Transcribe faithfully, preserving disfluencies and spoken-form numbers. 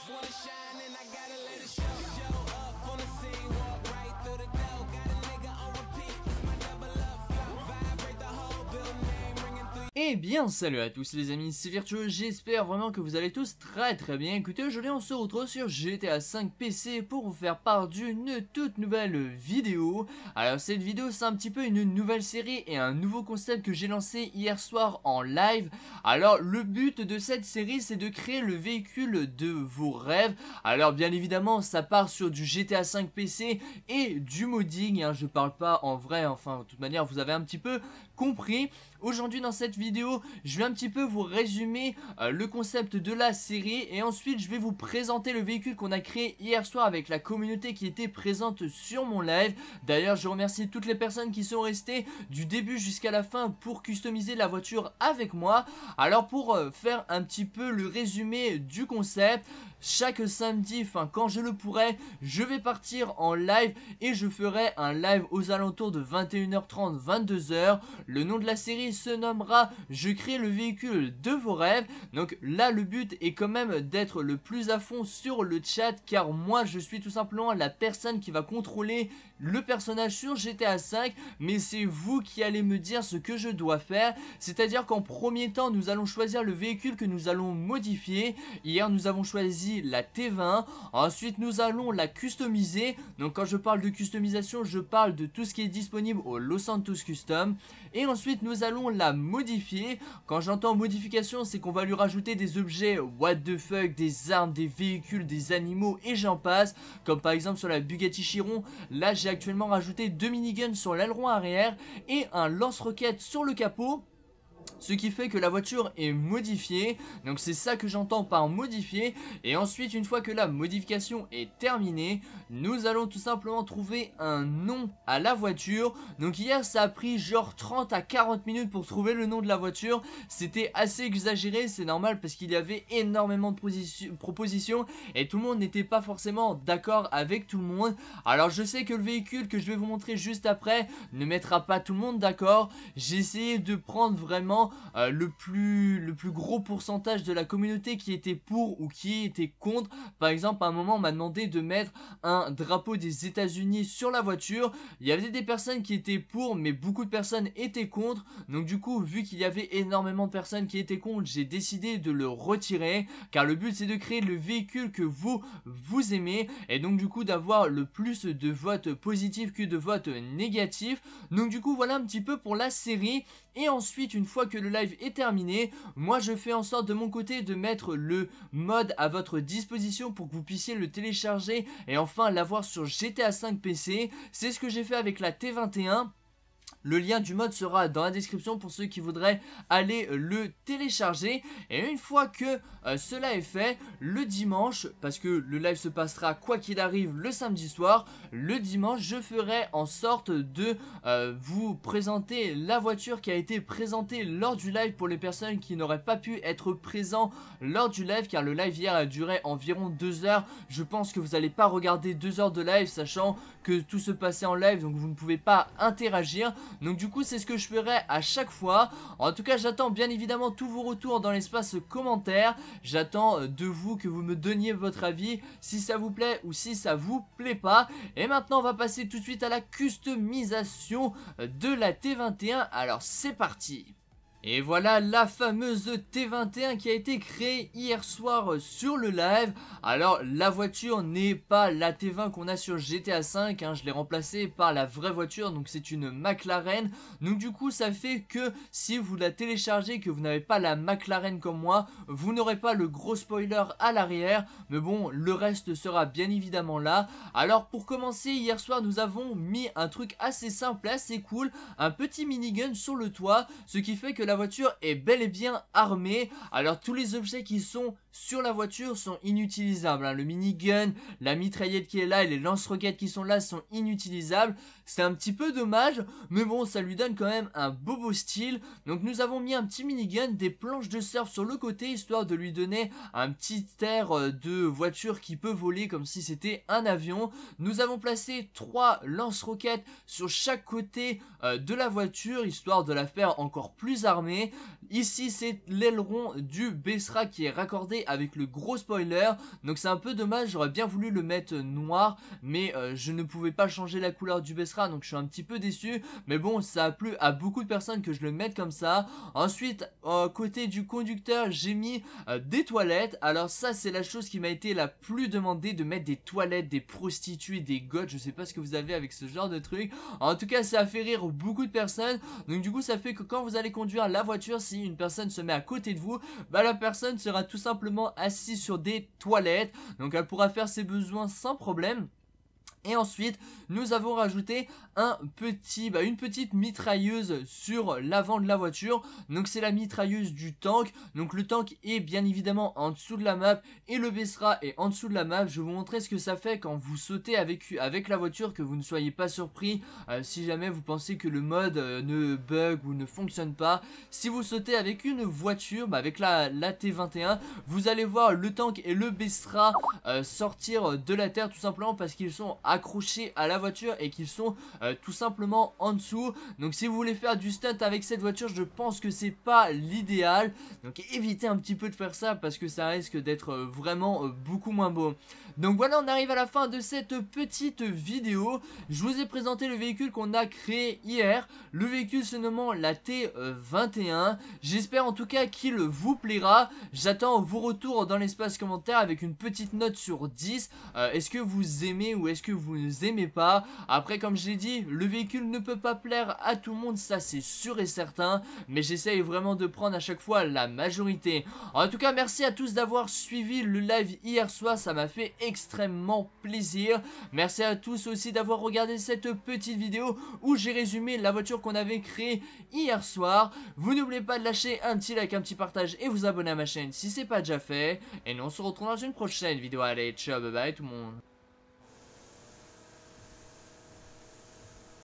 Eh bien salut à tous les amis, c'est Virtueux, j'espère vraiment que vous allez tous très très bien. Écoutez, aujourd'hui on se retrouve sur G T A cinq P C pour vous faire part d'une toute nouvelle vidéo. Alors cette vidéo c'est un petit peu une nouvelle série et un nouveau concept que j'ai lancé hier soir en live. Alors le but de cette série c'est de créer le véhicule de vos rêves. Alors bien évidemment ça part sur du G T A cinq P C et du modding, hein. Je parle pas en vrai, enfin de toute manière vous avez un petit peu compris. Aujourd'hui dans cette vidéo je vais un petit peu vous résumer euh, le concept de la série et ensuite je vais vous présenter le véhicule qu'on a créé hier soir avec la communauté qui était présente sur mon live. D'ailleurs je remercie toutes les personnes qui sont restées du début jusqu'à la fin pour customiser la voiture avec moi. Alors pour euh, faire un petit peu le résumé du concept, chaque samedi, enfin quand je le pourrai, je vais partir en live et je ferai un live aux alentours de vingt et une heures trente, vingt-deux heures. Le nom de la série se nommera Je crée le véhicule de vos rêves. Donc là le but est quand même d'être le plus à fond sur le chat, car moi je suis tout simplement la personne qui va contrôler le personnage sur G T A cinq, mais c'est vous qui allez me dire ce que je dois faire. C'est à dire qu'en premier temps nous allons choisir le véhicule que nous allons modifier. Hier nous avons choisi la T vingt, ensuite nous allons la customiser. Donc quand je parle de customisation je parle de tout ce qui est disponible au Los Santos Custom. Et ensuite nous allons la modifier. Quand j'entends modification c'est qu'on va lui rajouter des objets what the fuck, des armes, des véhicules, des animaux et j'en passe. Comme par exemple sur la Bugatti Chiron, là j'ai actuellement rajouté deux miniguns sur l'aileron arrière et un lance-roquette sur le capot. Ce qui fait que la voiture est modifiée. Donc c'est ça que j'entends par modifier. Et ensuite une fois que la modification est terminée, nous allons tout simplement trouver un nom à la voiture. Donc hier ça a pris genre trente à quarante minutes pour trouver le nom de la voiture. C'était assez exagéré, c'est normal parce qu'il y avait énormément de propositions et tout le monde n'était pas forcément d'accord avec tout le monde. Alors je sais que le véhicule que je vais vous montrer juste après ne mettra pas tout le monde d'accord. J'ai essayé de prendre vraiment Euh, le, plus, le plus gros pourcentage de la communauté qui était pour ou qui était contre. Par exemple à un moment on m'a demandé de mettre un drapeau des États-Unis sur la voiture. Il y avait des personnes qui étaient pour mais beaucoup de personnes étaient contre. Donc du coup vu qu'il y avait énormément de personnes qui étaient contre, j'ai décidé de le retirer, car le but c'est de créer le véhicule que vous vous aimez et donc du coup d'avoir le plus de votes positifs que de votes négatifs. Donc du coup voilà un petit peu pour la série. Et ensuite une fois que le live est terminé, moi je fais en sorte de mon côté de mettre le mode à votre disposition pour que vous puissiez le télécharger et enfin l'avoir sur G T A cinq P C. C'est ce que j'ai fait avec la T vingt et un. Le lien du mode sera dans la description pour ceux qui voudraient aller le télécharger. Et une fois que euh, cela est fait, le dimanche, parce que le live se passera quoi qu'il arrive le samedi soir, le dimanche je ferai en sorte de euh, vous présenter la voiture qui a été présentée lors du live pour les personnes qui n'auraient pas pu être présents lors du live, car le live hier a duré environ deux heures. Je pense que vous n'allez pas regarder deux heures de live sachant que tout se passait en live, donc vous ne pouvez pas interagir. Donc du coup c'est ce que je ferai à chaque fois. En tout cas j'attends bien évidemment tous vos retours dans l'espace commentaire. J'attends de vous que vous me donniez votre avis, si ça vous plaît ou si ça vous plaît pas. Et maintenant on va passer tout de suite à la customisation de la T vingt et un. Alors c'est parti. Et voilà la fameuse T vingt et un qui a été créée hier soir sur le live. Alors la voiture n'est pas la T vingt qu'on a sur G T A cinq, hein, je l'ai remplacée par la vraie voiture, donc c'est une McLaren. Donc du coup ça fait que si vous la téléchargez, que vous n'avez pas la McLaren comme moi, vous n'aurez pas le gros spoiler à l'arrière. Mais bon, le reste sera bien évidemment là. Alors pour commencer, hier soir nous avons mis un truc assez simple, assez cool, un petit minigun sur le toit, ce qui fait que la voiture est bel et bien armée. Alors tous les objets qui sont sur la voiture sont inutilisables, hein. Le minigun, la mitraillette qui est là et les lance-roquettes qui sont là sont inutilisables. C'est un petit peu dommage, mais bon ça lui donne quand même un beau beau style. Donc nous avons mis un petit minigun, des planches de surf sur le côté, histoire de lui donner un petit air de voiture qui peut voler comme si c'était un avion. Nous avons placé trois lance-roquettes sur chaque côté euh, de la voiture, histoire de la faire encore plus armée. armé. Ici c'est l'aileron du Bessra qui est raccordé avec le gros spoiler. Donc c'est un peu dommage, j'aurais bien voulu le mettre noir, mais euh, je ne pouvais pas changer la couleur du Bessra, donc je suis un petit peu déçu. Mais bon, ça a plu à beaucoup de personnes que je le mette comme ça. Ensuite, euh, côté du conducteur, j'ai mis euh, des toilettes. Alors ça c'est la chose qui m'a été la plus demandée, de mettre des toilettes, des prostituées, des goths. Je sais pas ce que vous avez avec ce genre de truc. En tout cas ça a fait rire beaucoup de personnes. Donc du coup ça fait que quand vous allez conduire la voiture, si une personne se met à côté de vous, bah la personne sera tout simplement assise sur des toilettes. Donc elle pourra faire ses besoins sans problème. Et ensuite nous avons rajouté un petit, bah, une petite mitrailleuse sur l'avant de la voiture. Donc c'est la mitrailleuse du tank. Donc le tank est bien évidemment en dessous de la map et le Bessra est en dessous de la map. Je vais vous montrer ce que ça fait quand vous sautez avec, avec la voiture, que vous ne soyez pas surpris euh, si jamais vous pensez que le mode euh, ne bug ou ne fonctionne pas. Si vous sautez avec une voiture, bah, avec la, la T vingt et un, vous allez voir le tank et le Bessra euh, sortir de la terre, tout simplement parce qu'ils sont accrochés à la voiture et qu'ils sont euh, tout simplement en dessous. Donc si vous voulez faire du stunt avec cette voiture, je pense que c'est pas l'idéal. Donc évitez un petit peu de faire ça parce que ça risque d'être euh, vraiment euh, beaucoup moins beau. Donc voilà, on arrive à la fin de cette petite vidéo. Je vous ai présenté le véhicule qu'on a créé hier. Le véhicule se nommant la T vingt et un. J'espère en tout cas qu'il vous plaira. J'attends vos retours dans l'espace commentaire avec une petite note sur dix. euh, Est-ce que vous aimez ou est-ce que vous n'aimez pas? Après, comme je l'ai dit, le véhicule ne peut pas plaire à tout le monde, ça c'est sûr et certain. Mais j'essaye vraiment de prendre à chaque fois la majorité. En tout cas, merci à tous d'avoir suivi le live hier soir, ça m'a fait extrêmement plaisir. Merci à tous aussi d'avoir regardé cette petite vidéo où j'ai résumé la voiture qu'on avait créée hier soir. Vous n'oubliez pas de lâcher un petit like, un petit partage et vous abonner à ma chaîne si c'est pas déjà fait. Et nous on se retrouve dans une prochaine vidéo. Allez, ciao, bye bye tout le monde.